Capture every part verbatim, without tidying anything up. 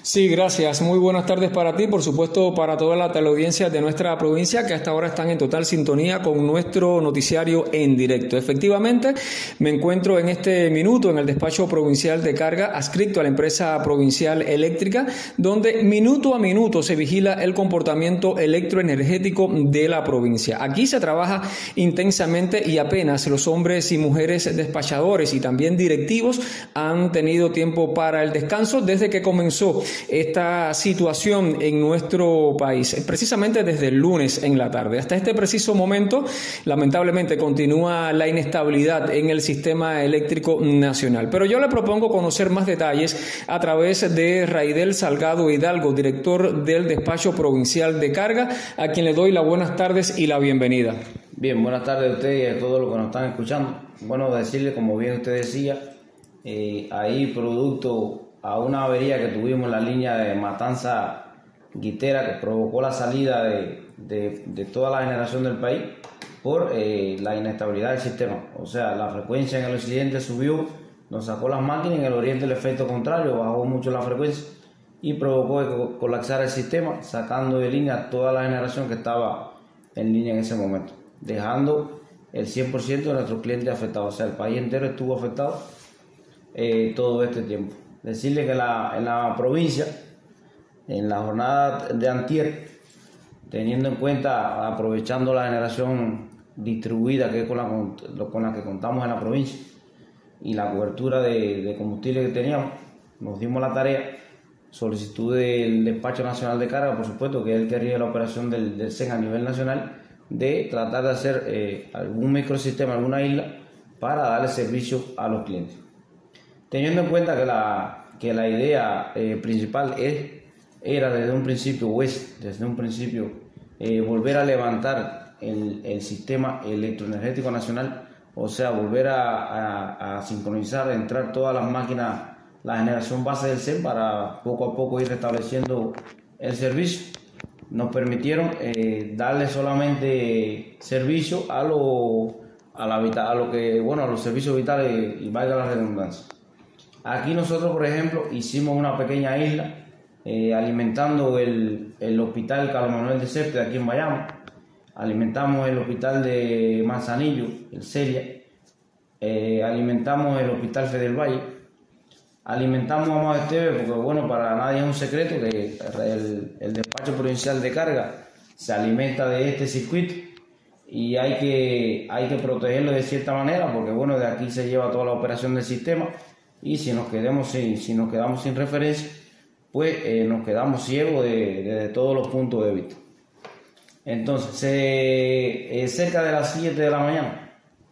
Sí, gracias. Muy buenas tardes para ti, por supuesto para toda la teleaudiencia de nuestra provincia que hasta ahora están en total sintonía con nuestro noticiario en directo. Efectivamente, me encuentro en este minuto en el despacho provincial de carga adscrito a la empresa provincial eléctrica, donde minuto a minuto se vigila el comportamiento electroenergético de la provincia. Aquí se trabaja intensamente y apenas los hombres y mujeres despachadores y también directivos han tenido tiempo para el descanso desde que comenzó esta situación en nuestro país, precisamente desde el lunes en la tarde. Hasta este preciso momento, lamentablemente, continúa la inestabilidad en el sistema eléctrico nacional. Pero yo le propongo conocer más detalles a través de Raidel Salgado Hidalgo, director del despacho provincial de carga, a quien le doy las buenas tardes y la bienvenida. Bien, buenas tardes a usted y a todos los que nos están escuchando. Bueno, decirle, como bien usted decía, eh, ahí producto a una avería que tuvimos en la línea de Matanza-Guitera, que provocó la salida de, de, de toda la generación del país por eh, la inestabilidad del sistema. O sea, la frecuencia en el occidente subió, nos sacó las máquinas, en el oriente el efecto contrario, bajó mucho la frecuencia y provocó que colapsara el sistema, sacando de línea toda la generación que estaba en línea en ese momento, dejando el cien por ciento de nuestros clientes afectados. O sea, el país entero estuvo afectado eh, todo este tiempo. Decirle que la, en la provincia, en la jornada de antier, teniendo en cuenta, aprovechando la generación distribuida que es con la, con la que contamos en la provincia y la cobertura de, de combustible que teníamos, nos dimos la tarea, solicitud del Despacho Nacional de Carga, por supuesto, que es el que rige la operación del, del C E N a nivel nacional, de tratar de hacer eh, algún microsistema, alguna isla, para darle servicio a los clientes. Teniendo en cuenta que la, que la idea eh, principal es, era desde un principio, o es desde un principio, eh, volver a levantar el, el sistema electroenergético nacional, o sea, volver a, a, a sincronizar, entrar todas las máquinas, la generación base del C E N, para poco a poco ir restableciendo el servicio. Nos permitieron eh, darle solamente servicio a, lo, a, la, a, lo que, bueno, a los servicios vitales, y valga la redundancia. Aquí nosotros, por ejemplo, hicimos una pequeña isla eh, alimentando el, el hospital Carlos Manuel de Céspedes aquí en Bayamo, alimentamos el hospital de Manzanillo, el Celia, eh, alimentamos el hospital Fede del Valle, alimentamos a Amado Esteves, porque bueno, para nadie es un secreto que el, el despacho provincial de carga se alimenta de este circuito y hay que, hay que protegerlo de cierta manera, porque bueno, de aquí se lleva toda la operación del sistema. Y si nos, quedemos sin, si nos quedamos sin referencia, pues eh, nos quedamos ciegos de, de, de todos los puntos de vista. Entonces, eh, eh, cerca de las siete de la mañana,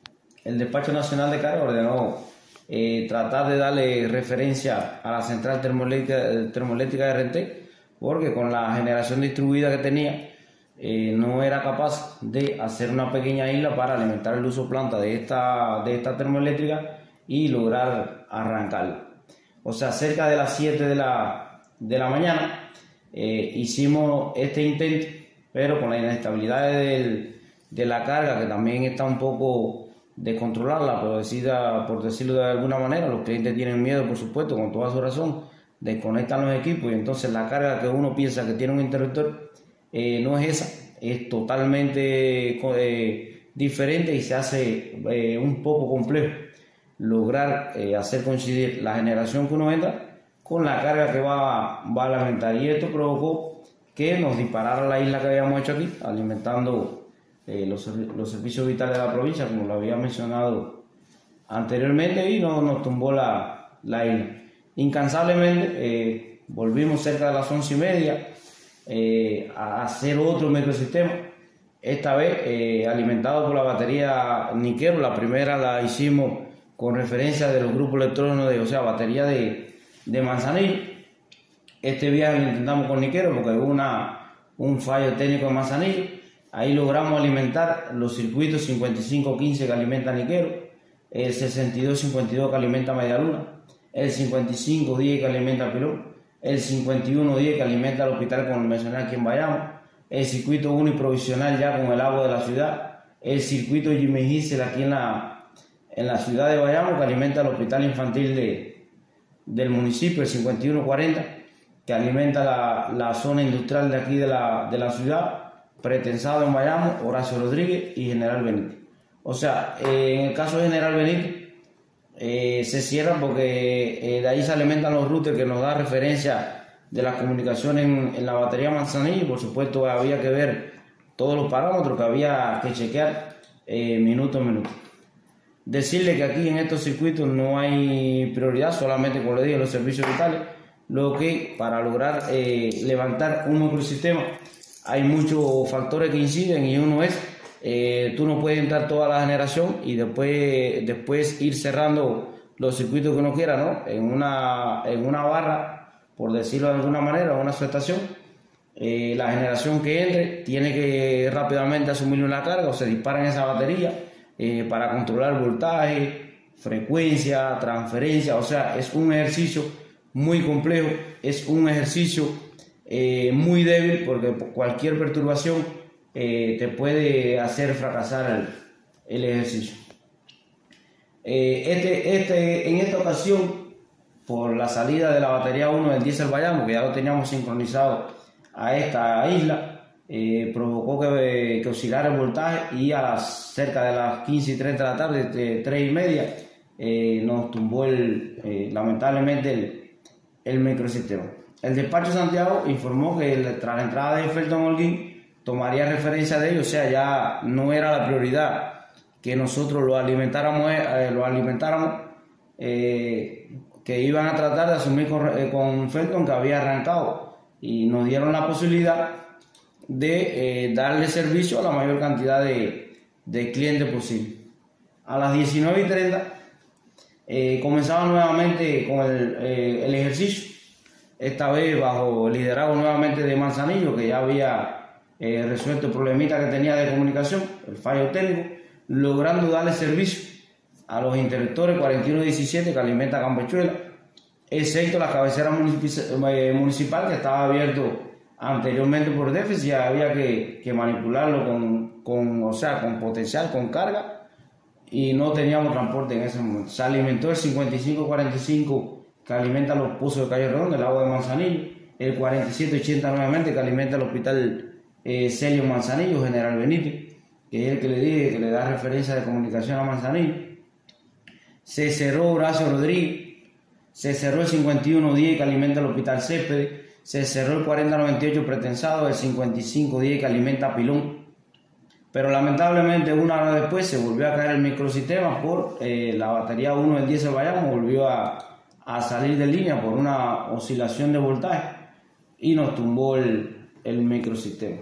el Despacho Nacional de Carga ordenó eh, tratar de darle referencia a la central termoeléctrica, termoeléctrica de R T, porque con la generación distribuida que tenía, eh, no era capaz de hacer una pequeña isla para alimentar el uso planta de esta, de esta termoeléctrica y lograr arrancarlo. O sea, cerca de las siete de la, de la mañana eh, hicimos este intento, pero con la inestabilidad del, de la carga, que también está un poco descontrolada, por, decida, por decirlo de alguna manera. Los clientes tienen miedo, por supuesto, con toda su razón, desconectan los equipos y entonces la carga que uno piensa que tiene un interruptor eh, no es esa, es totalmente eh, diferente y se hace eh, un poco complejo lograr eh, hacer coincidir la generación que uno entra con la carga que va, va a alimentar, y esto provocó que nos disparara la isla que habíamos hecho aquí, alimentando eh, los, los servicios vitales de la provincia, como lo había mencionado anteriormente, y no, nos tumbó la, la isla. Incansablemente eh, volvimos cerca de las once y media eh, a hacer otro microsistema, esta vez eh, alimentado por la batería Niquero. La primera la hicimos con referencia de los grupos electrónicos, de, o sea, batería de, de Manzanillo. Este viaje lo intentamos con Niquero porque hubo una, un fallo técnico de Manzanillo. Ahí logramos alimentar los circuitos cincuenta y cinco quince que alimenta Niquero, el sesenta y dos cincuenta y dos que alimenta Medialuna, el cincuenta y cinco diez que alimenta Pilón, el cincuenta y uno diez que alimenta el hospital, como mencioné, aquí en Bayamo, el circuito uno y provisional ya con el agua de la ciudad, el circuito Jimmy Gisel aquí en la en la ciudad de Bayamo, que alimenta el hospital infantil de, del municipio, el cincuenta y uno cuarenta, que alimenta la, la zona industrial de aquí de la, de la ciudad, Pretensado en Bayamo, Horacio Rodríguez y General Benítez. O sea, eh, en el caso de General Benítez, eh, se cierra porque eh, de ahí se alimentan los routers que nos da referencia de las comunicaciones en, en la batería Manzanillo. Por supuesto, había que ver todos los parámetros que había que chequear eh, minuto a minuto. Decirle que aquí en estos circuitos no hay prioridad, solamente, como le dije, los servicios vitales, lo que para lograr eh, levantar un microsistema hay muchos factores que inciden, y uno es, eh, tú no puedes entrar toda la generación y después, después ir cerrando los circuitos que uno quiera, ¿no? En una, en una barra, por decirlo de alguna manera, una subestación, eh, la generación que entre tiene que rápidamente asumir una carga o se dispara en esa batería eh, para controlar voltaje, frecuencia, transferencia. O sea, es un ejercicio muy complejo, es un ejercicio eh, muy débil, porque cualquier perturbación eh, te puede hacer fracasar el, el ejercicio. Eh, este, este, en esta ocasión, por la salida de la batería uno del Diesel Bayamo, que ya lo teníamos sincronizado a esta isla, eh, provocó que, que oscilara el voltaje, y a las cerca de las quince y treinta de la tarde, de tres y media, eh, nos tumbó el, eh, lamentablemente el, el microsistema. El despacho Santiago informó que el, tras la entrada de Felton Holguín tomaría referencia de ello, o sea, ya no era la prioridad que nosotros lo alimentáramos, eh, lo alimentáramos eh, que iban a tratar de asumir con, eh, con Felton, que había arrancado, y nos dieron la posibilidad de eh, darle servicio a la mayor cantidad de, de clientes posible. A las diecinueve y treinta eh, comenzaba nuevamente con el, eh, el ejercicio, esta vez bajo el liderazgo nuevamente de Manzanillo, que ya había eh, resuelto el problemita que tenía de comunicación, el fallo técnico, logrando darle servicio a los interruptores cuarenta y uno diecisiete que alimenta Campechuela, excepto la cabecera municipal, que estaba abierto anteriormente por déficit. Había que, que manipularlo con, con, o sea, con potencial, con carga, y no teníamos transporte en ese momento. Se alimentó el cincuenta y cinco cuarenta y cinco que alimenta los pozos de Calle Redondo, el agua de Manzanillo, el cuarenta y siete ochenta nuevamente que alimenta el hospital eh, Celio Manzanillo, General Benítez, que es el que le dije que le da referencia de comunicación a Manzanillo. Se cerró Horacio Rodríguez, se cerró el cincuenta y uno diez que alimenta el hospital Céspedes, se cerró el cuarenta noventa y ocho Pretensado, el cincuenta y cinco diez que alimenta Pilón. Pero lamentablemente una hora después se volvió a caer el microsistema por eh, la batería uno del Diesel Bayamo, volvió a, a salir de línea por una oscilación de voltaje y nos tumbó el, el microsistema.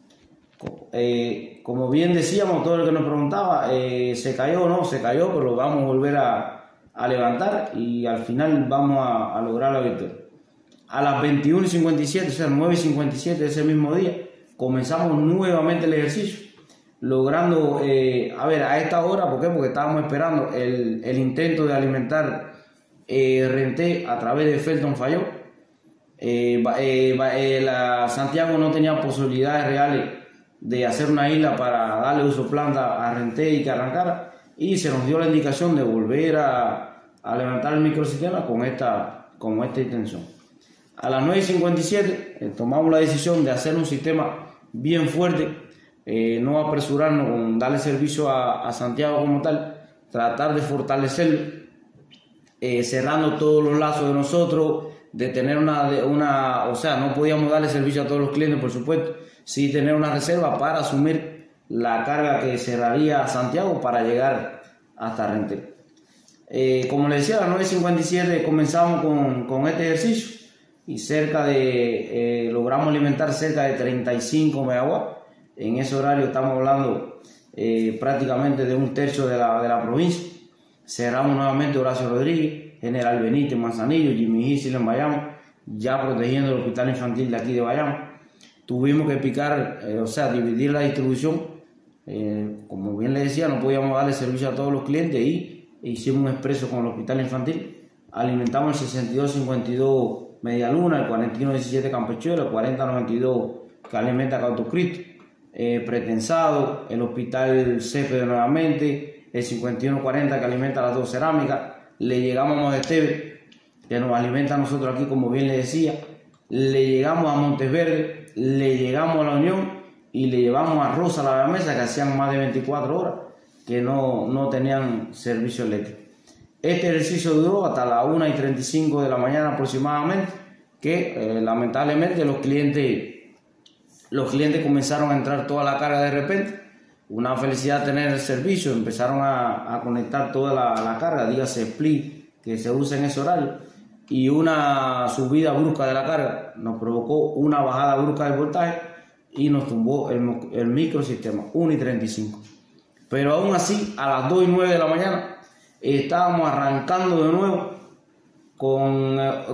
Eh, como bien decíamos, todo el que nos preguntaba, eh, ¿se cayó o no? Se cayó, pero lo vamos a volver a, a levantar, y al final vamos a, a lograr la victoria. A las veintiuna y cincuenta y siete, o sea, nueve y cincuenta y siete de ese mismo día, comenzamos nuevamente el ejercicio, logrando, eh, a ver, a esta hora, ¿por qué? Porque estábamos esperando el, el intento de alimentar eh, Renté a través de Felton, falló. Eh, eh, eh, la Santiago no tenía posibilidades reales de hacer una isla para darle uso planta a Renté y que arrancara, y se nos dio la indicación de volver a, a levantar el microsistema con esta, con esta intención. A las nueve y cincuenta y siete eh, tomamos la decisión de hacer un sistema bien fuerte, eh, no apresurarnos con darle servicio a, a Santiago como tal, tratar de fortalecerlo, eh, cerrando todos los lazos de nosotros, de tener una, una, o sea, no podíamos darle servicio a todos los clientes, por supuesto, sí tener una reserva para asumir la carga que cerraría a Santiago para llegar hasta Renté. Eh, como les decía, a las nueve y cincuenta y siete comenzamos con, con este ejercicio, y cerca de, eh, logramos alimentar cerca de treinta y cinco megawatts. En ese horario estamos hablando eh, prácticamente de un tercio de la, de la provincia. Cerramos nuevamente Horacio Rodríguez, General Benítez, Manzanillo, Jimmy Gisil en Bayamo, ya protegiendo el hospital infantil de aquí de Bayamo. Tuvimos que picar, eh, o sea, dividir la distribución. Eh, como bien les decía, no podíamos darle servicio a todos los clientes, y hicimos un expreso con el hospital infantil. Alimentamos el sesenta y dos cincuenta y dos Media Luna, el cuarenta y uno diecisiete Campechuela, el cuarenta noventa y dos que alimenta Cauto Cristo, eh, Pretensado, el hospital Céspedes nuevamente, el cincuenta y uno cuarenta que alimenta las dos cerámicas. Le llegamos a Esteve, que nos alimenta a nosotros aquí, como bien les decía, le llegamos a Monteverde, le llegamos a La Unión y le llevamos a Rosa La Mesa, que hacían más de veinticuatro horas que no, no tenían servicio eléctrico. Este ejercicio duró hasta las una y treinta y cinco de la mañana aproximadamente, que eh, lamentablemente los clientes, los clientes comenzaron a entrar toda la carga de repente. Una felicidad tener el servicio, empezaron a, a conectar toda la, la carga, dígase split, que se usa en ese horario, y una subida brusca de la carga nos provocó una bajada brusca de voltaje y nos tumbó el, el microsistema una y treinta y cinco. Pero aún así, a las dos y nueve de la mañana estábamos arrancando de nuevo con,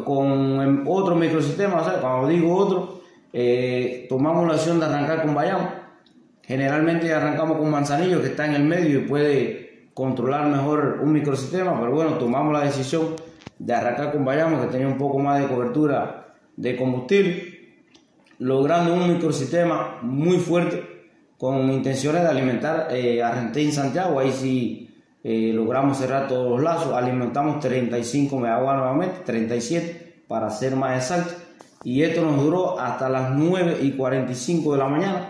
con otro microsistema. O sea, cuando digo otro, eh, tomamos la acción de arrancar con Bayamo. Generalmente arrancamos con Manzanillo, que está en el medio y puede controlar mejor un microsistema, pero bueno, tomamos la decisión de arrancar con Bayamo, que tenía un poco más de cobertura de combustible, logrando un microsistema muy fuerte con intenciones de alimentar eh, a Rentey en Santiago. Ahí sí eh, logramos cerrar todos los lazos, alimentamos treinta y cinco megawatts nuevamente, treinta y siete para ser más exacto, y esto nos duró hasta las nueve y cuarenta y cinco de la mañana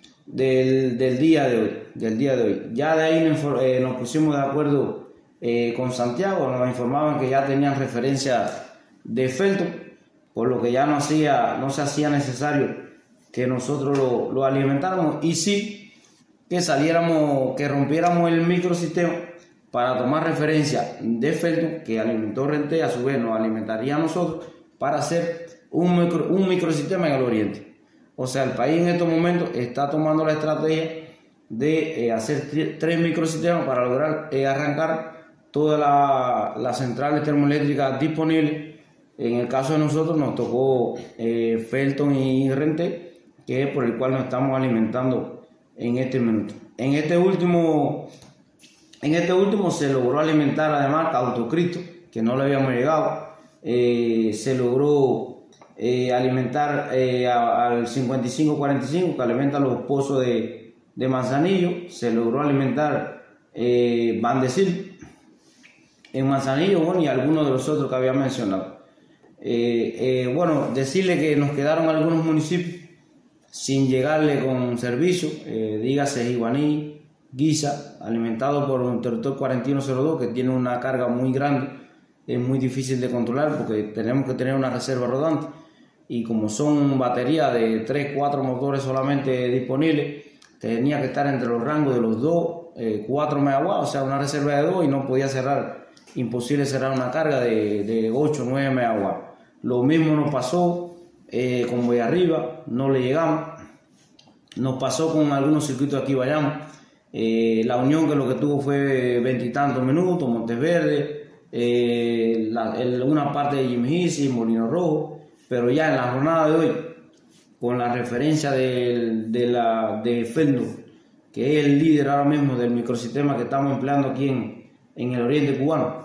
del, del día de hoy, del día de hoy. Ya de ahí nos, eh, nos pusimos de acuerdo eh, con Santiago, nos informaban que ya tenían referencia de Felton, por lo que ya no, hacía, no se hacía necesario que nosotros lo, lo alimentáramos, y sí que saliéramos, que rompiéramos el microsistema para tomar referencia de Felton, que alimentó Rentey, a su vez nos alimentaría a nosotros para hacer un, micro, un microsistema en el oriente. O sea, el país en estos momentos está tomando la estrategia de eh, hacer tres microsistemas para lograr eh, arrancar todas la, las centrales termoeléctricas disponibles. En el caso de nosotros nos tocó eh, Felton y Rentey, que es por el cual nos estamos alimentando en este minuto. En este último, en este último se logró alimentar además Autocristo, que no le habíamos llegado. Eh, se logró eh, alimentar eh, a, al cincuenta y cinco cuarenta y cinco, que alimenta los pozos de, de Manzanillo. Se logró alimentar eh, Bandesil en Manzanillo, bueno, y algunos de los otros que había mencionado. Eh, eh, bueno, decirle que nos quedaron algunos municipios sin llegarle con servicio, eh, dígase Iguaní, Guisa, alimentado por un interruptor cuarenta y uno cero dos que tiene una carga muy grande, es muy difícil de controlar porque tenemos que tener una reserva rodante, y como son baterías de tres cuatro motores solamente disponibles, tenía que estar entre los rangos de los dos, cuatro megawatts, o sea, una reserva de dos, y no podía cerrar, imposible cerrar una carga de, de ocho nueve megawatts. Lo mismo nos pasó Eh, con Boy Arriba, no le llegamos. Nos pasó con algunos circuitos aquí Bayamo, eh, La Unión, que lo que tuvo fue veintitantos minutos, Monteverde, eh, la, el, una parte de Jimmy Molino Rojo, pero ya en la jornada de hoy, con la referencia de, de, la, de Felton, que es el líder ahora mismo del microsistema que estamos empleando aquí en, en el oriente cubano,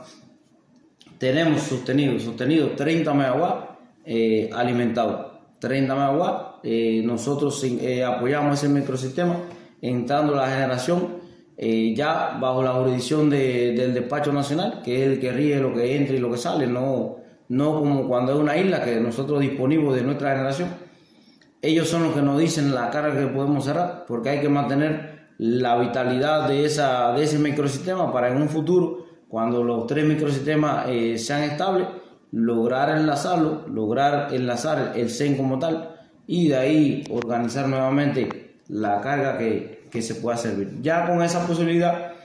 tenemos sostenido, sostenido treinta megawatts Eh, alimentado, treinta megawatts. Eh, nosotros eh, apoyamos ese microsistema entrando la generación eh, ya bajo la jurisdicción de, del despacho nacional, que es el que rige lo que entra y lo que sale, no, no como cuando es una isla que nosotros disponemos de nuestra generación. Ellos son los que nos dicen la carga que podemos cerrar, porque hay que mantener la vitalidad de, esa, de ese microsistema para en un futuro, cuando los tres microsistemas eh, sean estables, lograr enlazarlo, lograr enlazar el C E N como tal, y de ahí organizar nuevamente la carga que, que se pueda servir. Ya con esa posibilidad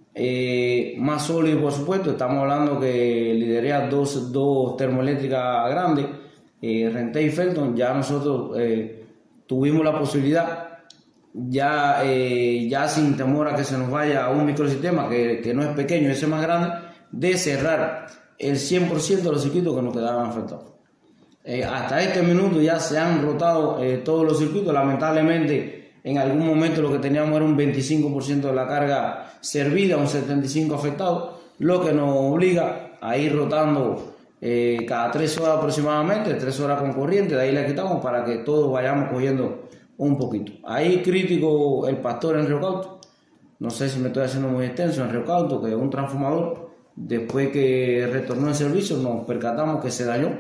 eh, más sólido, por supuesto, estamos hablando que liderea dos, dos termoeléctricas grandes, eh, Rentey y Felton. Ya nosotros eh, tuvimos la posibilidad, ya, eh, ya sin temor a que se nos vaya a un microsistema que, que no es pequeño, ese más grande, de cerrar el cien por ciento de los circuitos que nos quedaban faltados. Eh, hasta este minuto ya se han rotado eh, todos los circuitos. Lamentablemente en algún momento lo que teníamos era un veinticinco por ciento de la carga servida, un setenta y cinco por ciento afectado, lo que nos obliga a ir rotando eh, cada tres horas aproximadamente, tres horas con corriente, de ahí la quitamos para que todos vayamos cogiendo un poquito. Ahí crítico el Pastor en Río Cauto, no sé si me estoy haciendo muy extenso, en Río Cauto, que es un transformador. Después que retornó el servicio nos percatamos que se dañó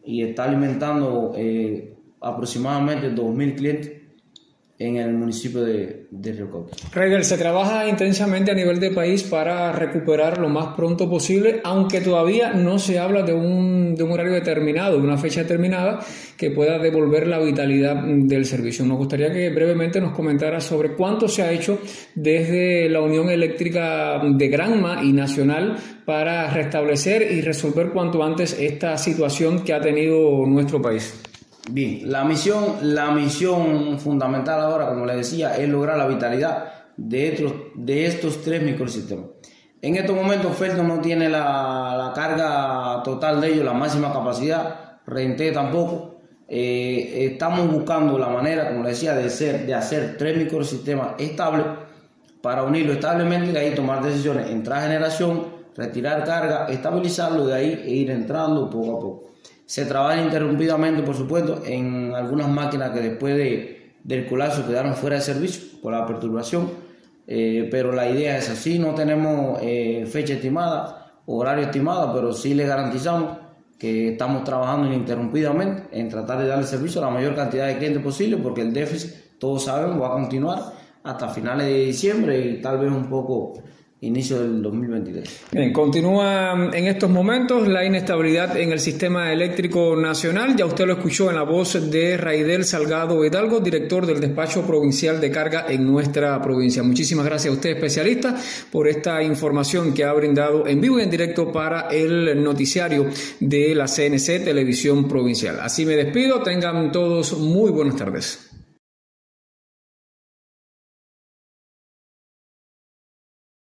y está alimentando eh, aproximadamente dos mil clientes en el municipio de, de Río Cauca. Raidel, se trabaja intensamente a nivel de país para recuperar lo más pronto posible, aunque todavía no se habla de un, de un horario determinado, de una fecha determinada que pueda devolver la vitalidad del servicio. Nos gustaría que brevemente nos comentara sobre cuánto se ha hecho desde la Unión Eléctrica de Granma y Nacional para restablecer y resolver cuanto antes esta situación que ha tenido nuestro país. Bien, la misión, la misión fundamental ahora, como les decía, es lograr la vitalidad de estos, de estos tres microsistemas. En estos momentos Felton no tiene la, la carga total de ellos, la máxima capacidad, Rente tampoco. Eh, estamos buscando la manera, como les decía, de, ser, de hacer tres microsistemas estables para unirlo establemente y de ahí tomar decisiones, entrar a generación, retirar carga, estabilizarlo, de ahí e ir entrando poco a poco. Se trabaja ininterrumpidamente, por supuesto, en algunas máquinas que después de, del colapso quedaron fuera de servicio por la perturbación, eh, pero la idea es así, no tenemos eh, fecha estimada, horario estimado, pero sí le garantizamos que estamos trabajando ininterrumpidamente en tratar de darle servicio a la mayor cantidad de clientes posible, porque el déficit, todos sabemos, va a continuar hasta finales de diciembre y tal vez un poco inicio del dos mil veintitrés. Bien, continúa en estos momentos la inestabilidad en el sistema eléctrico nacional. Ya usted lo escuchó en la voz de Raidel Salgado Hidalgo, director del despacho provincial de carga en nuestra provincia. Muchísimas gracias a usted, especialista, por esta información que ha brindado en vivo y en directo para el noticiario de la C N C Televisión Provincial. Así me despido. Tengan todos muy buenas tardes.